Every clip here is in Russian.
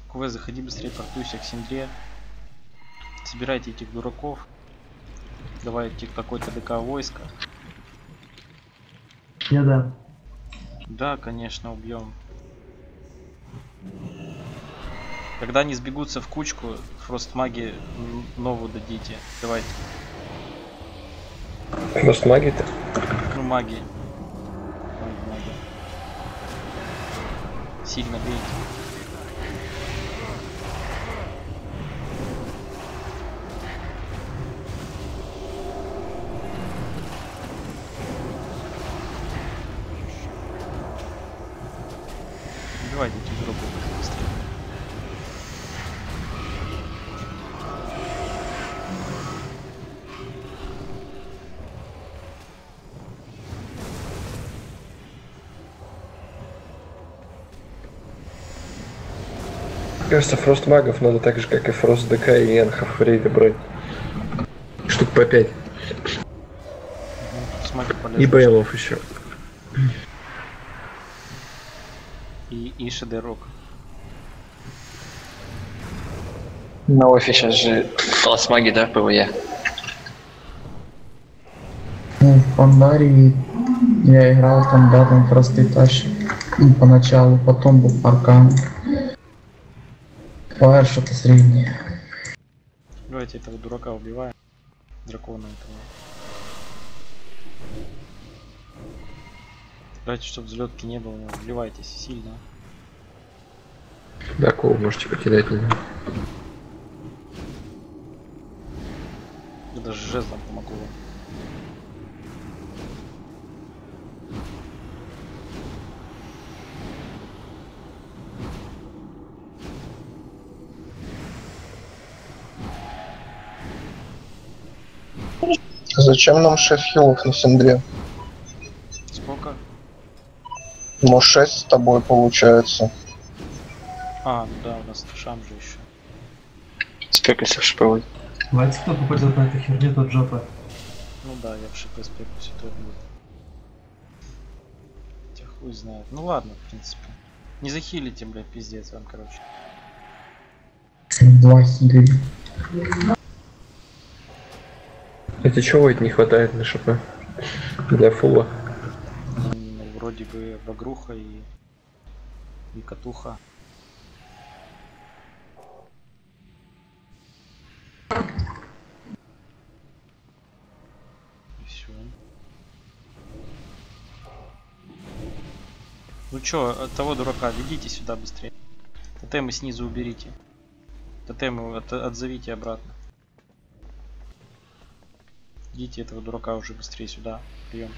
Квест, заходи быстрее, портуйся к Синдре. Собирайте этих дураков. Давайте какой-то ДК войска. Я да. Да, конечно, убьем. Когда они сбегутся в кучку, фрост-маги новую дадите. Давайте. Фрост-маги-то? Ну, маги. Маги. Сильно бейте. Убивайте этих дураков быстрее. Кажется, фрост-магов надо так же, как и фрост-ДК и энхов в рейды брать. Штук по 5. И боевов еще. И шедерок. На офе сейчас же фалсмаги, да, ПВЕ? Ну, в Пандарии я играл там, да, там простые тащи. Ну, поначалу, потом был Аркан. Фаер что-то среднее. Давайте этого дурака убиваем. Дракона этого. Давайте, чтобы взлетки не было, вливайтесь сильно. Да, кого можете покидать не знаю. Я даже жезлом помогу вам. Зачем нам 6 хилов на Синдре? Сколько? Ну 6 с тобой получается. А, ну да, у нас шам же еще. Спекайся в шпровой. Давайте кто попадет на эту херню, тот жопа. Ну да, я в ШП спекусь, и то будет. Хотя хуй знает. Ну ладно, в принципе. Не захилите, блядь, пиздец вам, короче. 2 хили. Это чего это не хватает на ШП? Для фула. Ну, вроде бы багруха и катуха. И все. Ну чё, того дурака ведите сюда быстрее. Тотемы снизу уберите. Тотемы отзовите обратно. Идите этого дурака уже быстрее сюда. Прием.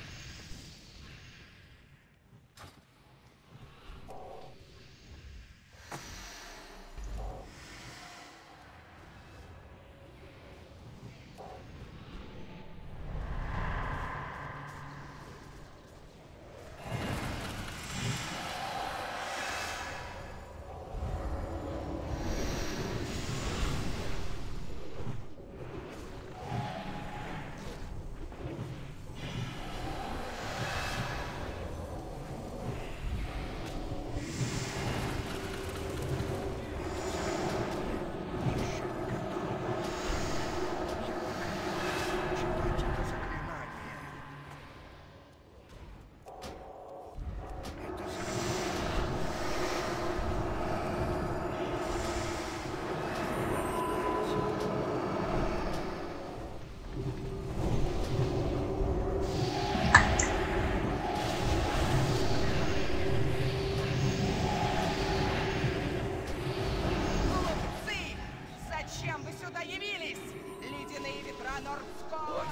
Зачем вы сюда явились? Ледяные ветра Нордского.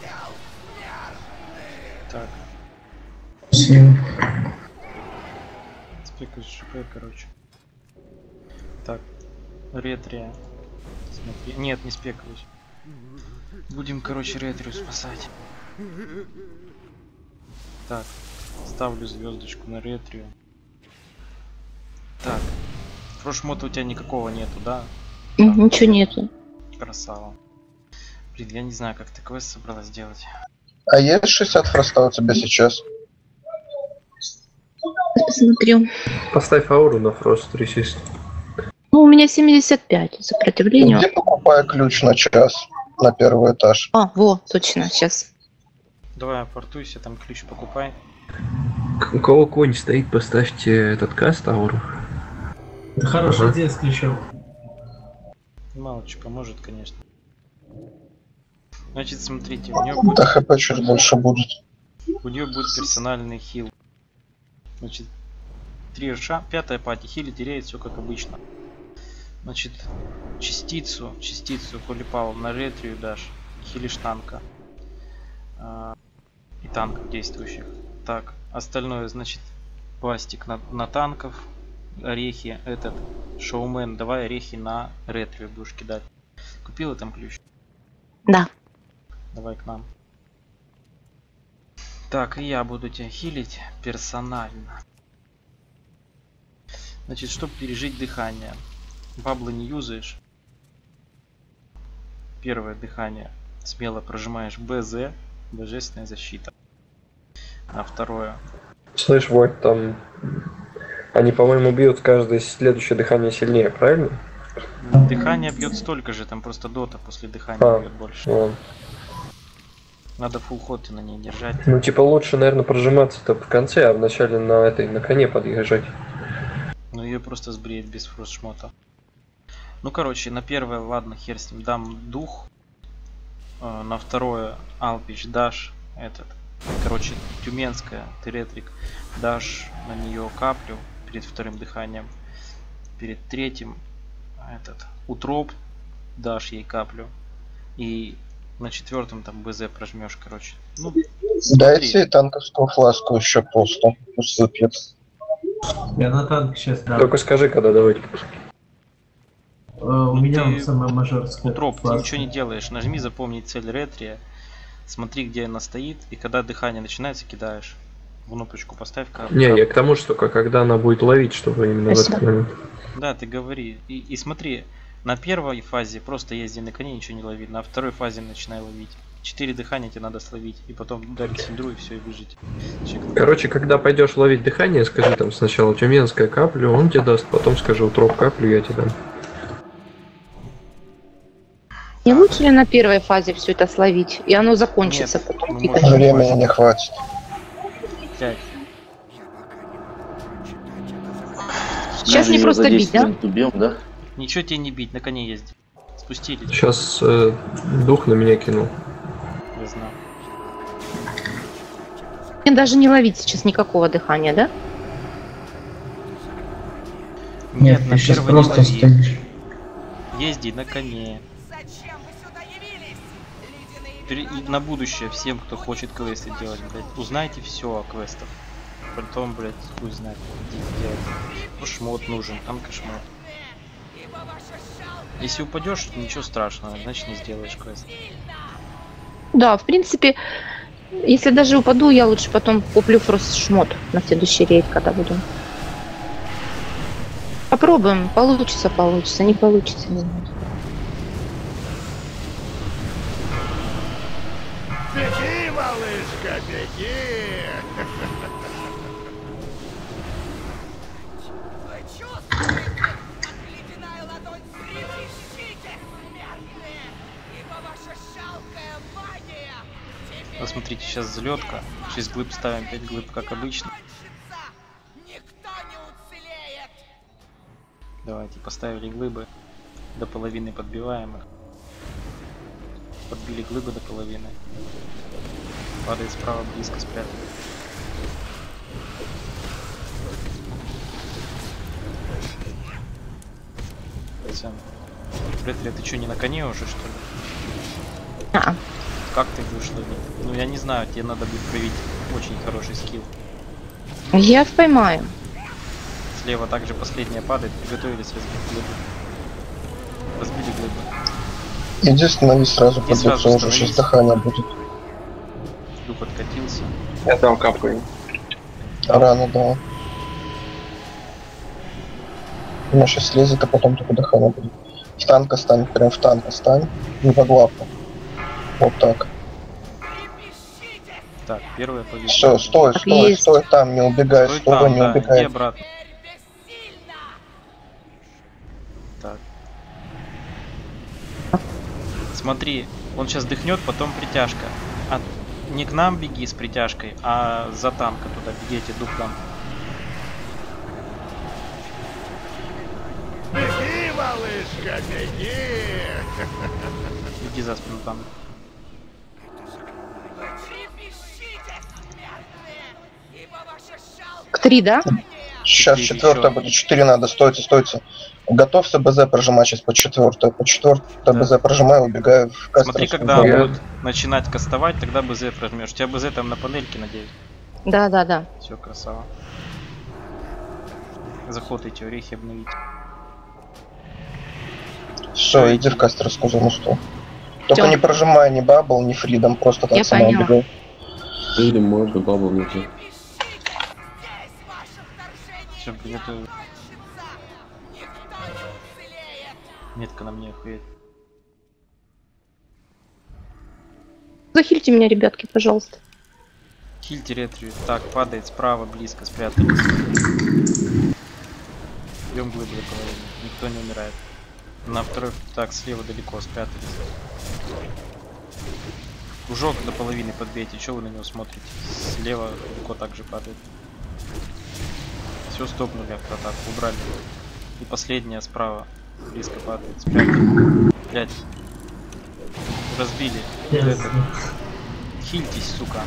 Так. Спасибо. Спекаюсь ШП, короче. Так. Ретрия. Смотри. Нет, не спекаюсь. Будем, короче, ретрию спасать. Так. Ставлю звездочку на ретрию. Так. Фрошмота у тебя никакого нету, да? Ничего нету. Красава. Блин, я не знаю, как ты квест собралась делать. А есть 60 фроста у тебя сейчас? Посмотрю. Поставь ауру на фрост ресист. Ну, у меня 75 сопротивлению. Где покупаю ключ на час на первый этаж? А, во, точно, сейчас. Давай апортуйся, там ключ покупай. У кого конь стоит, поставьте этот каст ауру. Это хорошая идея с ключом. Мало что поможет, конечно. Значит, смотрите, у нее будет, Да хп чуть больше будет. персональный хил. Значит, 3 ша, 5-я пати, хили теряет все как обычно. Значит, частицу Holy Power на ретрию дашь, хилишь танка. И танков действующих. Так, остальное, значит, пластик на танков, орехи, этот, шоумен, давай орехи на ретрию будешь кидать. Купила там ключ? Да. Давай к нам. Так, и я буду тебя хилить персонально. Значит, чтобы пережить дыхание. Баблы не юзаешь. Первое дыхание. Смело прожимаешь БЗ. Божественная защита. А второе. Слышь, вот там... Они, по-моему, бьют каждое следующее дыхание сильнее, правильно? Дыхание бьет столько же, там просто дота после дыхания бьет больше. Вон. Надо фулл ход на ней держать. Ну, типа, лучше, наверное, прожиматься-то в конце, а вначале на коне подъезжать. Ну, ее просто сбреет без фрост-шмота. Ну, короче, на первое, ладно, хер с ним, дам дух. На второе, Алпич, дашь этот. Короче, Тюменская, Теретрик, дашь на нее каплю перед вторым дыханием. Перед третьим, этот, Утроп, дашь ей каплю. И на четвертом там БЗ прожмешь, короче. Ну, Дайте танковскую фласку еще просто. Пусть выпьет. Я на танк сейчас дам. Только скажи, когда давать. У меня ты- самая мажорская. Утроп, ты фласка. ничего не делаешь. Нажми запомнить цель ретрия. Смотри, где она стоит. И когда дыхание начинается, кидаешь. В кнопочку поставь каплю. Не, я к тому, что когда она будет ловить, чтобы именно в этот Спасибо. момент. Да, ты говори. И смотри, на первой фазе просто езди на коне, ничего не лови. На второй фазе начинай ловить. 4 дыхания тебе надо словить. И потом ударить синдру и все, и выжить. Чекнуть. Короче, когда пойдешь ловить дыхание, скажи там сначала Тюменская каплю, он тебе даст, потом скажи Утроп каплю, я тебе дам. Не лучше ли на первой фазе все это словить? И оно закончится Нет, потом. мы тикать? можем- Времени не хватит. 5. Сейчас не просто бить, да? Убьем, да? Ничего тебе не бить, на коне езди. Спустились, Сейчас дух на меня кинул. я знаю. Мне даже не ловить сейчас никакого дыхания, да? Нет, на ты сейчас первой не просто лови. стоишь. Езди на коне. Зачем вы сюда явились? Ледяные И на будущее всем, кто хочет квесты делать, блядь, узнайте все о квестах. Потом, блядь, хуй знает, идите делать. Ну, шмот нужен, танка-шмот. ибо ваша шалка Если упадешь, ничего страшного, значит не сделаешь квест. Да, в принципе, если даже упаду, я лучше потом куплю фрост-шмот на следующий рейд, когда буду. Попробуем. Получится, получится. Не получится, не знаю. Беги, малышка, беги! Вы чувствуете, как ледяная ладонь трепещите, смертные, ибо ваша шалкая магия теперь Вот смотрите, сейчас взлетка. 6 глыб ставим, 5 глыб, как обычно. кончится. Никто не уцелеет. Давайте, поставили глыбы. До половины подбиваем их. Подбили глыбы до половины. Падает справа, близко спрятали. Пацан. Ретри, ты что, не на коне уже, что ли? А, Как ты будешь ловить? Ну, я не знаю, тебе надо будет проявить очень хороший скилл. я поймаю. Слева также последняя падает. Приготовились разбить глыбы. Разбили глыбы. Иди становись сразу И под сразу лицо, уже сейчас становись. дыхание будет. Дух откатился. Я там капкаю. Рано, да. Она сейчас слезет, а потом только дыхание будет. В танка стань, прям в танка стань. Не под лапу. Вот так. Трепещите. Так, первая победа. Все, стой, Так стой, есть. стой там, не убегай, Стой стой, там, не да, убегай. иди обратно. Теперь бессильно. Смотри, он сейчас дыхнет, потом притяжка. А не к нам беги с притяжкой, а за танка туда бегите, дух там. Беги, малышка, беги! Беги за спину танка. К 3, да? Сейчас 4 четвертая еще. будет, 4 надо, стойте, стойте. Готовься БЗ прожимать сейчас по четвертой. По четвертой Да. БЗ прожимаю, убегаю в кастер. Смотри, когда Я- будут начинать кастовать, тогда БЗ прожмешь. У тебя БЗ там на панельке, надеюсь. Да, да, да. Все, красава. Заход эти орехи обновить. Все, иди в кастерскую зону, стой. Только Всё. не прожимай ни бабл, ни фридом, просто так Я сама поняла. убегай. Или можно бабл найти. Все, приготовил. Метка на мне охуеть. Захильте меня, ребятки, пожалуйста. Хильте ретри. Так, падает справа, близко, спрятались. Бьем глыбы до половины. Никто не умирает. На второй, так, слева далеко спрятались. Кружок до половины подбейте. Чего вы на него смотрите? Слева далеко также падает. Все, стопнули автоатаку, убрали. И последняя справа. Близко падает. Спрятали. Блять. Разбили. Вот Ясно. это. Хильтесь, сука.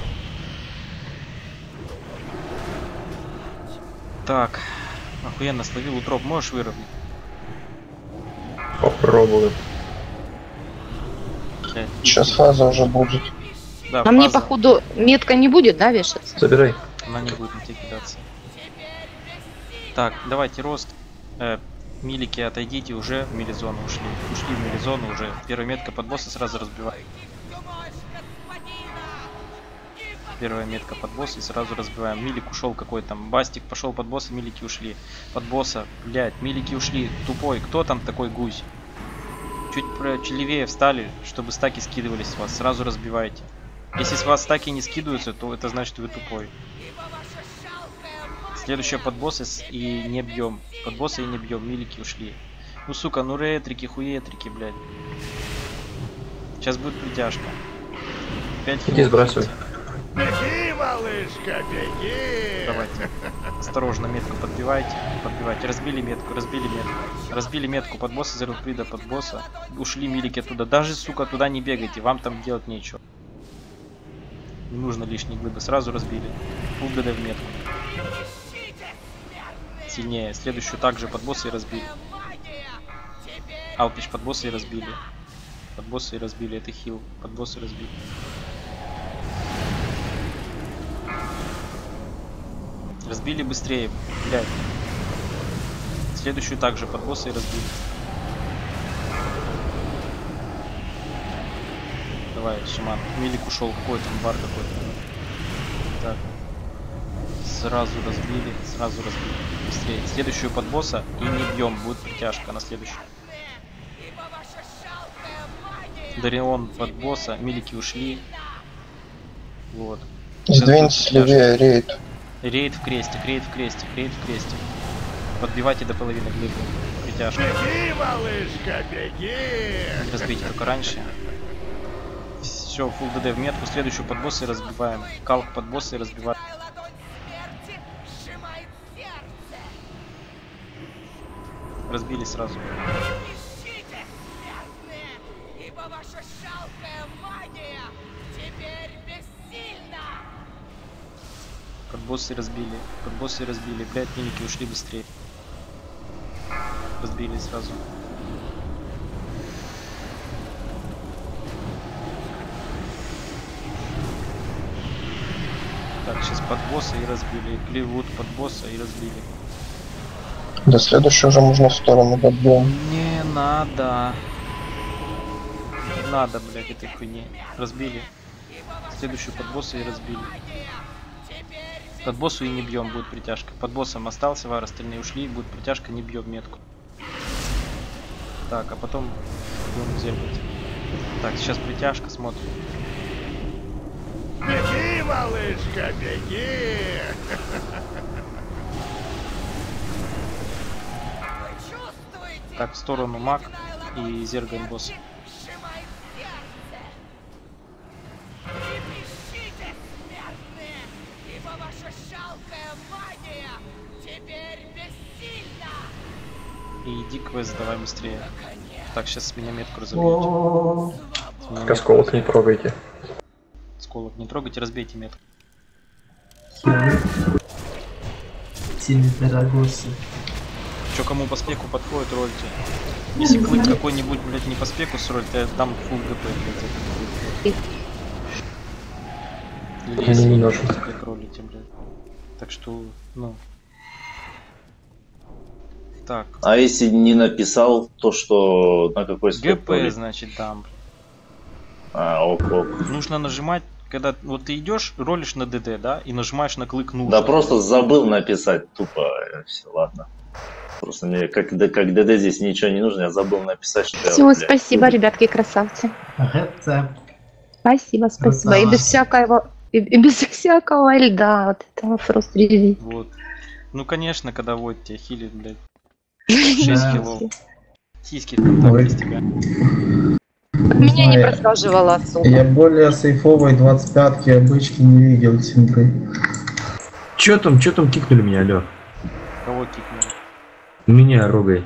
Так. Охуенно словил утроп. Можешь выровнять? Попробую. Блядь. Сейчас фаза уже будет. Да, А мне, фаза. походу, метка не будет, да, вешаться? Забирай. Она не будет на тебя кидаться. Так, давайте рост. Милики, отойдите уже в милизону. Ушли в милизону уже. Первая метка под босса сразу разбивай. Первая метка под босса и сразу разбиваем. Милик ушел какой там. Бастик пошел под босса, милики ушли. Под босса, блять, милики ушли. Тупой. Кто там такой гусь? Чуть левее встали, чтобы стаки скидывались с вас. Сразу разбивайте. Если с вас стаки не скидываются, то это значит вы тупой. Следующая под босса и не бьем. Под босса и не бьем. Милики ушли. Ну сука, ну ретрики, хуетрики, блядь. Сейчас будет притяжка. 5 Иди сбрасывай. Беги, малышка, беги! Давайте. Осторожно, метку подбивайте. Подбивайте. Разбили метку, разбили метку. Разбили метку под босса, зерноприда под босса. Ушли милики оттуда. Даже, сука, туда не бегайте. Вам там делать нечего. Не нужно лишние глыбы. Сразу разбили. УГД в метку. Сильнее. Следующую также под босса и разбили. Алпич под босса и разбили. Под босса и разбили. Это хил. Под босса и разбили. Разбили быстрее, блядь. Следующую также под босса и разбили. Давай, шаман. Милик ушел, какой там бар какой-то. Так. Сразу разбили, сразу разбили. Быстрее. Следующую под босса и не бьем, будет притяжка на следующую. Дарион под босса, милики ушли. Вот. Сдвиньтесь левее, рейд. Рейд в крестик, рейд в крестик, рейд в крестик. Подбивайте до половины глыбы. Притяжка. Беги, малышка, беги! Разбейте только раньше. Все, фулл ДД в метку. Следующую под босса и разбиваем. Калк под босса и разбиваем. Разбили сразу. Ибо ваша жалкая магия теперь бессильна! Под босса и разбили. Под босса и разбили. Блять, мимики ушли быстрее. Разбили сразу. Так, сейчас под босса и разбили. Гливуд под босса и разбили. До следующего уже можно в сторону добьем. Не надо. Не надо, блядь, этой хуйни. Разбили. Следующую под босса и разбили. Под боссу и не бьем, будет притяжка. Под боссом остался, вар, остальные ушли, будет притяжка, не бьем метку. Так, а потом будем зеркать. Так, сейчас притяжка, смотрим. Беги, малышка, беги! Так, в сторону маг и зерган босса. и иди квест давай быстрее. Так, сейчас с меня метку разобьете. О, Осколок не трогайте. Сколок не трогайте, разбейте метку. сильный дорогосы. Чё, кому по спеку подходит, рольте. Если клык какой-нибудь, блядь, не по спеку сроль, то я дам фулл ГП, блядь, за этот клык. Или если не нужно спек ролите, блядь. Так что, ну... Так. А если не написал, то что на какой спек ГП, ролить? значит, дам. А, ок. Нужно нажимать, когда вот ты идешь, ролишь на ДД, да, и нажимаешь на клык нужно. Да просто забыл написать, тупо, все, ладно. Просто мне как ДД здесь ничего не нужно, я забыл написать, что Все, спасибо, ребятки, красавцы. Рецепт. Спасибо. И без всякого, и без всякого льда, вот этого Frost Release. Вот. Ну конечно, когда вот тебя хилит, блядь. 6 килов. Сиськи там так из тебя. Меня не просаживало особо. Я более сейфовой 25-ки обычки не видел синдры. Чё там кикнули меня, алё? Кого кикнули? Меня рогой.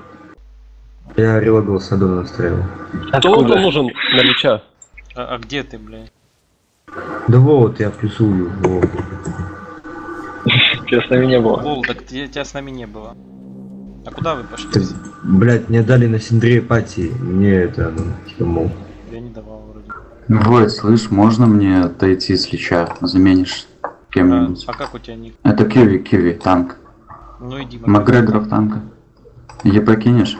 Я релогал саду настраивал. Кто вам нужен на лича? А где ты, блядь? Да вот, я плюсую. Вот. Тебя с нами не было. Лол, так тебя с нами не было. А куда вы пошли? Так, блядь, мне дали на Синдре пати. Мне это, ну, типа, мол. Я не давал вроде. Войд, слышь, можно мне отойти с лича? Заменишь кем-нибудь? А как у тебя ник? Это Киви, танк. Ну иди. Макгрегоров танка. ЕП кинешь?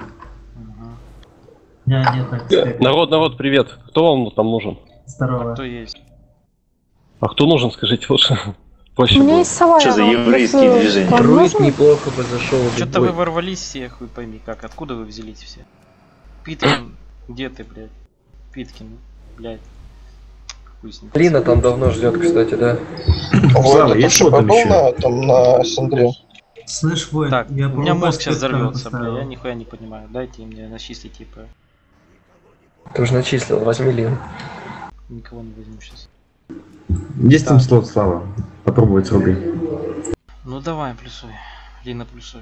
Народ, привет. Кто вам там нужен? Здорово. Кто есть? А кто нужен, скажите лучше. Проще Мне было. есть Саваева. Что за еврейские движения? Друид неплохо бы зашел. Что-то вы ворвались всех, вы пойми как. Откуда вы взялись все? Питкин, где ты, блядь? Питкин, блядь. Хуй с ним. Лина там давно ждет, кстати, да. Слава, есть что там еще? Там на Синдре. Слышь, Войт, Так, я у меня мозг спектр сейчас взорвется, бля, поставил. я нихуя не понимаю. Дайте мне начислить, типа. Ты уже начислил, возьми Лин. Никого не возьму сейчас. Есть там слот, Слава? Попробовать с рогой. Ну давай, плюсуй. Лина плюсуй.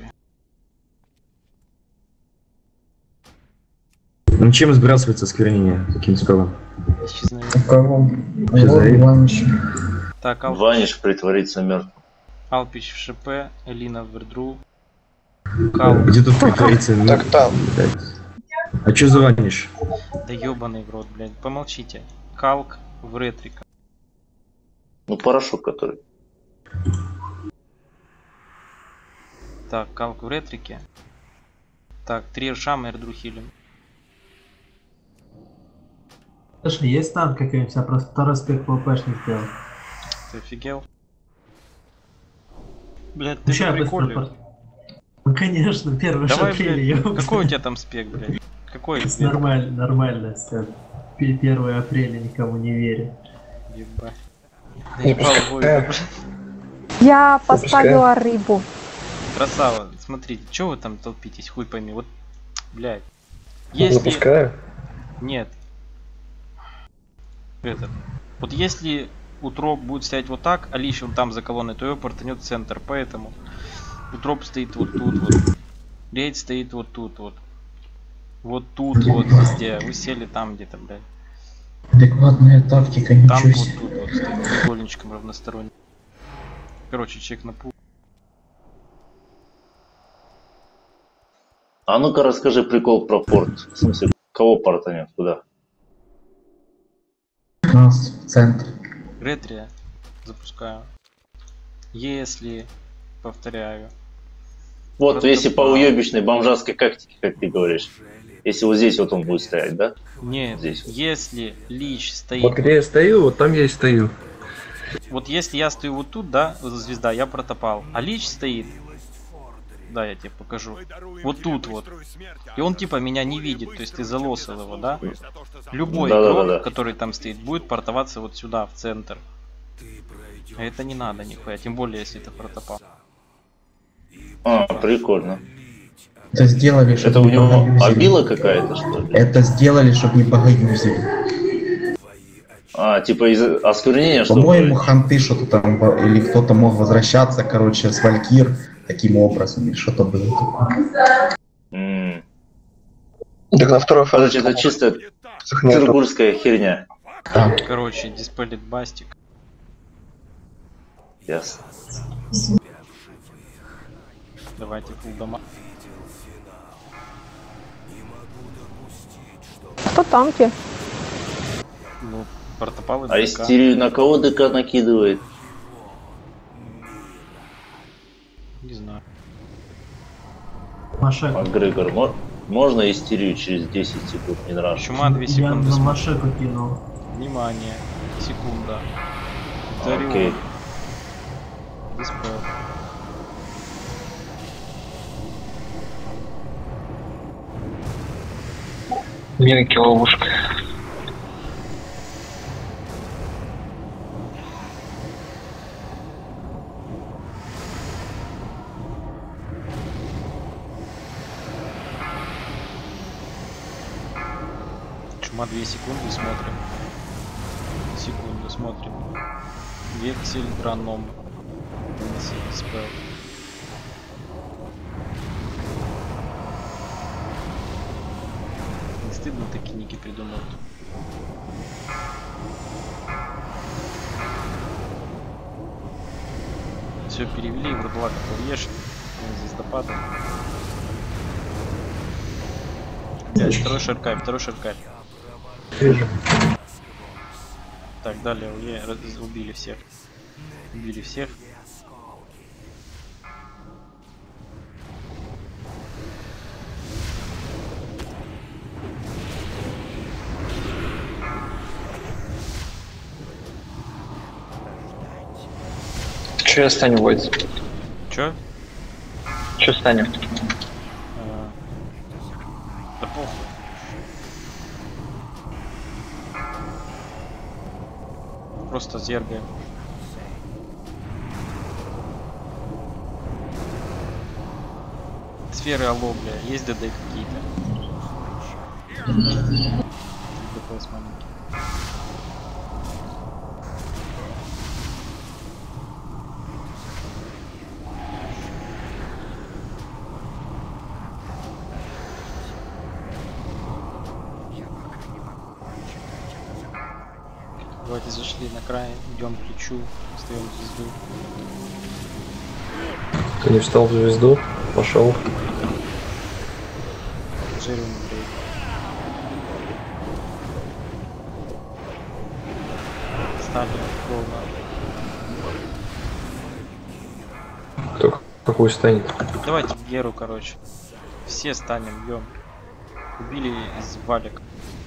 Ну чем сбрасывается осквернение? Каким спелом? Исчезновение. У кого? Что за это? Иваныч. Так, Ваниш притворится мертвым. Алпич в ШП, Элина в Вердру. Кал. Где тут притворится? Так там. А чё за Ваниш? Да ёбаный в рот, блядь. Помолчите. Калк в Ретрика. Ну, порошок который. Так, Калк в Ретрике. Так, Триер Шам и Эрдру хилим. Слушай, есть танк какой-нибудь, я просто второй спек ПВПшник сделал. Ты офигел? Блядь, Ну ты ща на быстро приколе? Ну конечно, 1 Давай, апреля, блядь, какой у тебя там спек, блядь? Какой? Нормально, Степ. 1 апреля никому не верю. Ебать. Ебал Войда, блядь. Я поставила рыбу. Красава, смотрите, что вы там толпитесь, хуй пойми, вот, блядь. Если... Запускаю? Нет. Этот. Вот если Утроп будет стоять вот так, а Лич он там за колонной, то его портанет в центр, поэтому Утроп стоит вот тут вот. Рейд стоит вот тут вот. Вот тут вот везде. Вы сели там где-то, блядь. Адекватная тактика, Танк ничего вот себе. тут вот стоит, треугольничком равносторонним. Короче, чек на пул. А ну-ка расскажи прикол про порт. В смысле, кого портанет? Куда? Нас в центр. Ретрия запускаю. Если, повторяю. Вот, если по уебищной бомжатской кактике, как ты говоришь. Если вот здесь вот он будет стоять, да? Нет, Здесь вот. если Лич стоит... Вот где я стою, вот там я и стою. Вот если я стою вот тут, да, звезда, я протопал. А Лич стоит... Да, я тебе покажу. Вот тут вот. И он типа меня не видит, то есть ты залосал его, да? Любой игрок, который там стоит, будет портоваться вот сюда, в центр. А это не надо нихуя, тем более если ты протопал. А, прикольно. Это сделали, чтобы Это у не него погаюзили. обила какая-то, что ли? Это сделали, чтобы не погаюзили. А, типа из осквернения, что ли? По-моему, ханты что-то там, или кто-то мог возвращаться, короче, с Валькир таким образом, или что-то было такое. Так на второй фазе. Короче, это чисто петербургская херня. Короче, диспелит бастик. Ясно. Давайте фул дома. Кто танки? Ну, протопалы. А истерию на кого ДК накидывает? Не знаю. Макгрегор, можно истерию через 10 секунд? Не нравится. Чума 2 секунды. Я на Машеку кинул. Внимание. Секунда. Окей. Диспел. Минки ловушка. Чума 2 секунды, смотрим. Секунду, смотрим. Вексель, драном. Диспел. Не стыдно такие ники придумывать. Все перевели, вродлак ешь. Звездопады. Второй шаркай. Так, далее убили всех. Че я стану войти? Че станем? Да похуй. Просто зергаем. Сферы алло, бля. Есть ДД какие-то? ДПС маленький. Давайте зашли на край, идем к ключу, встаем в звезду. Ты не встал в звезду, пошел. Джерри умеет. Стали ровно. Кто какой станет? Давайте Геру, короче. Все станем, бьем. Убили из валик.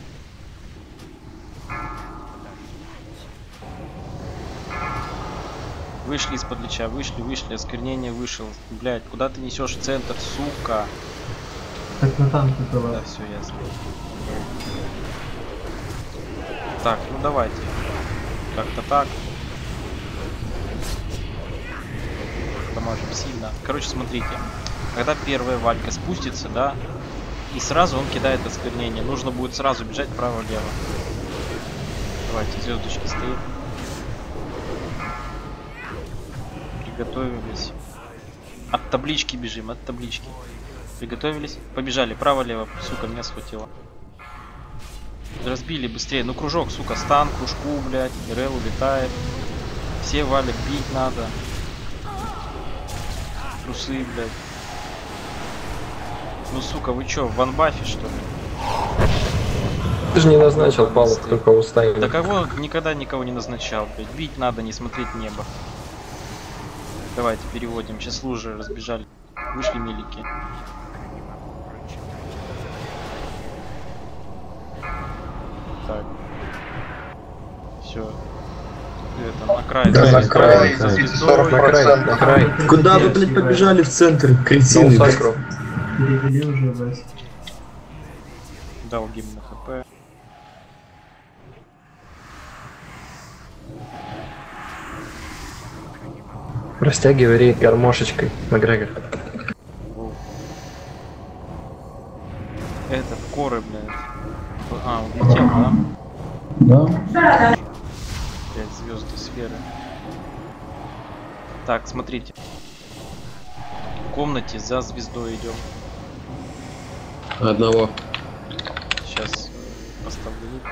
Вышли из-под лича, вышли, осквернение вышел. Блять, куда ты несешь центр, сука? Так на танке было. Да, все ясно. Так, ну давайте. Как-то так. Поможем сильно. Короче, смотрите. Когда первая валька спустится, да, и сразу он кидает осквернение. Нужно будет сразу бежать вправо-лево. Давайте, звездочки стоит. Приготовились. От таблички бежим, от таблички. Приготовились. Побежали. Право-лево. Сука, меня схватило. Разбили быстрее. Ну, кружок, сука. Стан, кружку, блядь. РЛ улетает. Все валят. Бить надо. Трусы, блядь. Ну, сука, вы чё, в ванбафе, что ли? Ты же не назначил палок, кто кого станет. Да кого никогда никого не назначал, блядь. Бить надо, не смотреть небо. Давайте переводим. Сейчас лужи разбежали. Вышли милики. Так. Все. Это на край. Да, на край. На край. Куда вы, блядь, побежали в центр, кретины? Перевели уже, Вась. Дал гимн на хп. Растягивай рейд гармошечкой, Макгрегор. Этот, коры, блядь. А, улетел, да? Да. 5 звезды сферы. Так, смотрите. В комнате за звездой идем. Одного. Сейчас поставлю лук.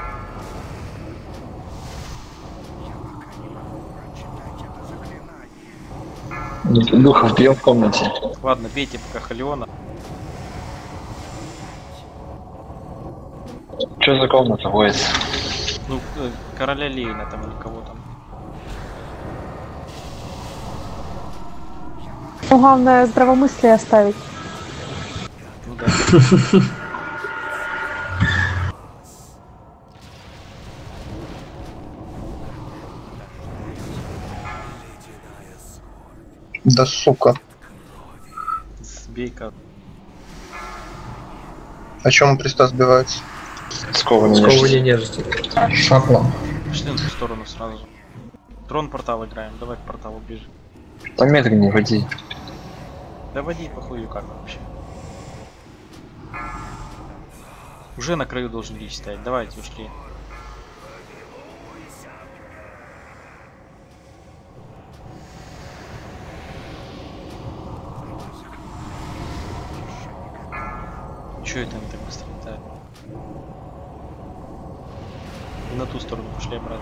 Духов бьем в комнате. Ладно, бейте пока Халиона. Что за комната, Войс? Ну, короля Лейна там или кого там. Ну, главное, здравомыслие оставить. Ну да. Да сука. Сбей-ка. О чем Приста сбивается? Сковывание нежити. Шапла. Пошли на ту сторону сразу. Трон портал играем, давай к порталу ближе. Помедленнее води. Да води похую как вообще. Уже на краю должен лич стоять, давайте ушли. Чё это они так быстро летают? И на ту сторону пошли обратно.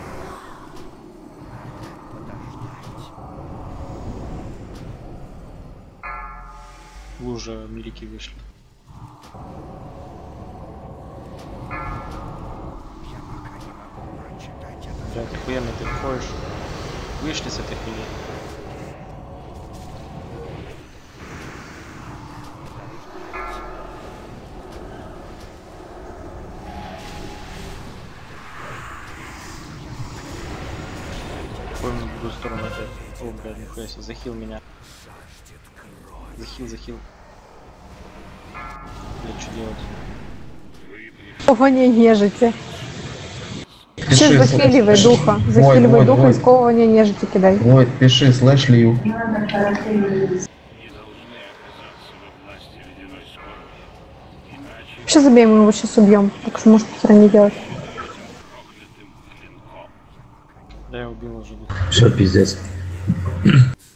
Вы уже милики вышли. Да, ты охуенно ты выходишь. Вышли с этой хуйни. Ходим на другую сторону опять. О, блядь, нихуя себе, захил меня. Захил. Блядь, что делать? Сковывание нежити. Сейчас Пиши, захиливай духа. Захиливай духа и Войд. сковывание нежити кидай. Войд, пиши, слэш лью. Сейчас забьем его, сейчас убьем. Так что может хера не делать. Да, я убил уже. Все, пиздец.